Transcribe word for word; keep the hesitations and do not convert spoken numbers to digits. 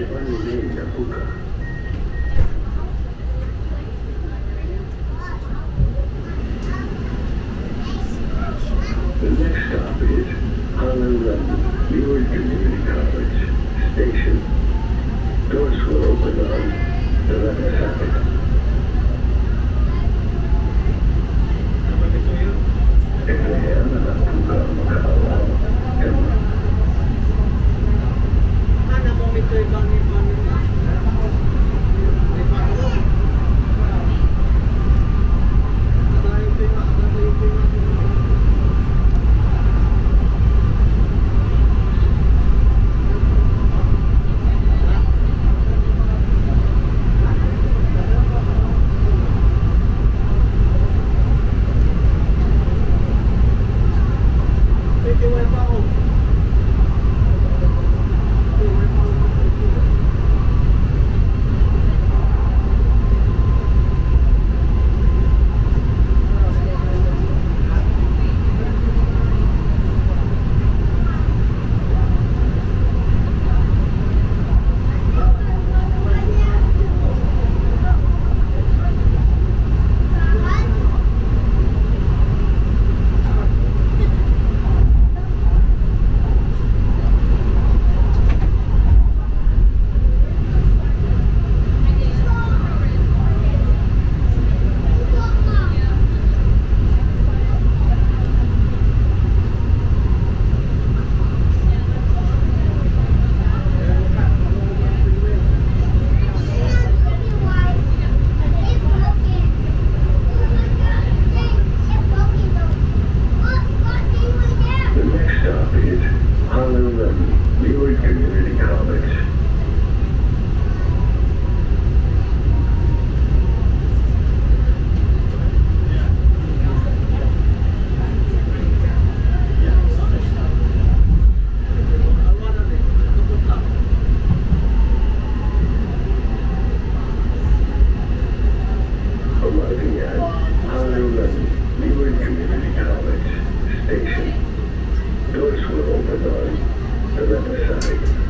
The next stop is Honolulu, Leeward Community College Station. Doors will open on the left side. Exhale na puka makalawa. Mana mo ito ibang ibang Leeward Community College. Arriving at Honolulu, Leeward Community College Station. Doors will open on the left side.